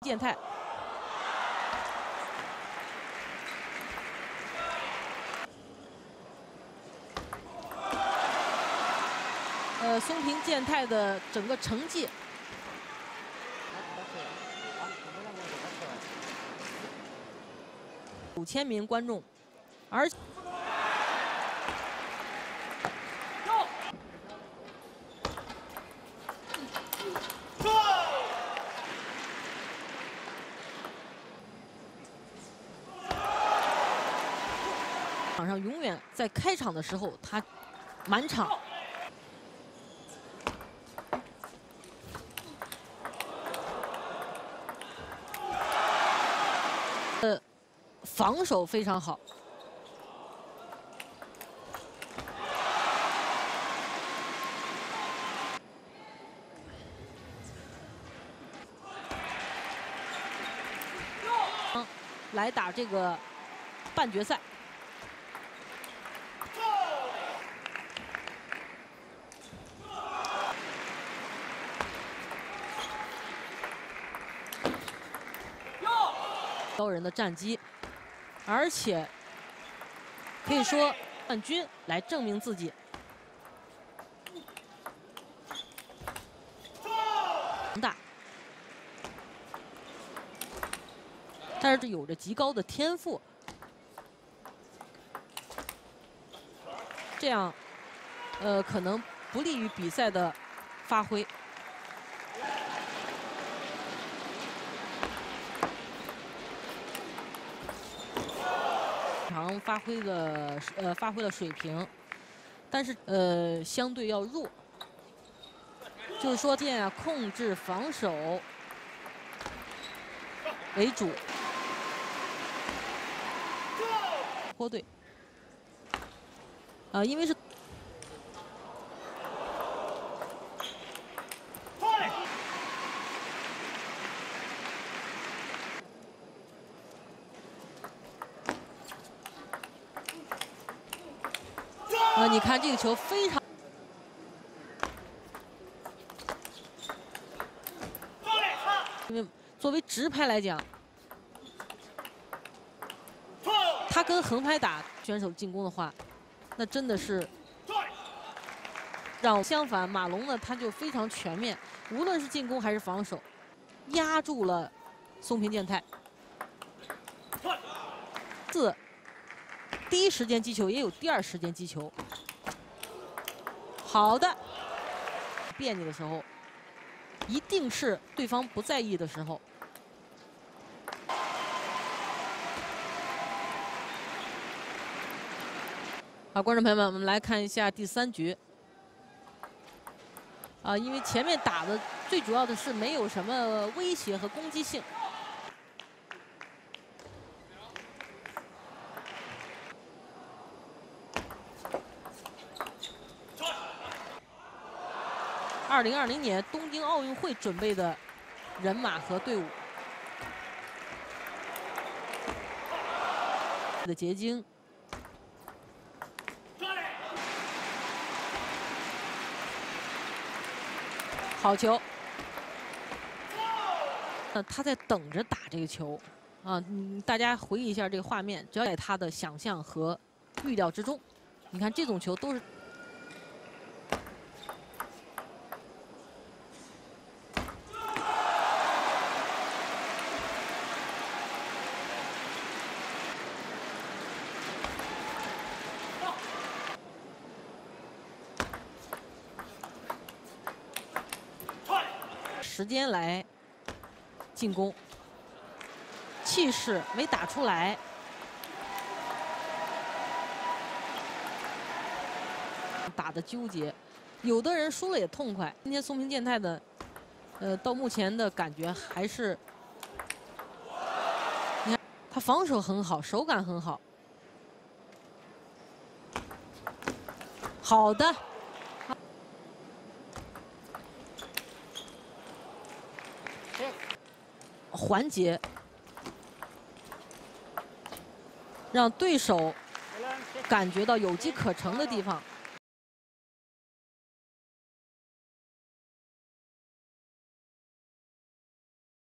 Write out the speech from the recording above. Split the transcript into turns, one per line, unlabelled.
健太。松平健太的整个成绩。 5000名观众，而场上永远在开场的时候，他满场。 防守非常好，来打这个半决赛。高人的战绩。 而且可以说冠军来证明自己，大，但是有着极高的天赋，这样可能不利于比赛的发挥。 发挥了水平，但是相对要弱，就是说控制防守为主。坡队，因为是。 你看这个球非常，因为作为直拍来讲，他跟横拍打选手进攻的话，那真的是让相反，马龙呢他就非常全面，无论是进攻还是防守，压住了松平健太。第一时间击球，也有第二时间击球。好的，别扭的时候，一定是对方不在意的时候。好，观众朋友们，我们来看一下第3局。因为前面打的最主要的是没有什么威胁和攻击性。 2020年东京奥运会准备的人马和队伍的结晶，好球！他在等着打这个球啊！大家回忆一下这个画面，只要在他的想象和预料之中。你看这种球都是。 时间来进攻，气势没打出来，打的纠结，有的人输了也痛快。今天松平健太的，到目前的感觉还是，你看他防守很好，手感很好，好的。 环节，让对手感觉到有机可乘的地方。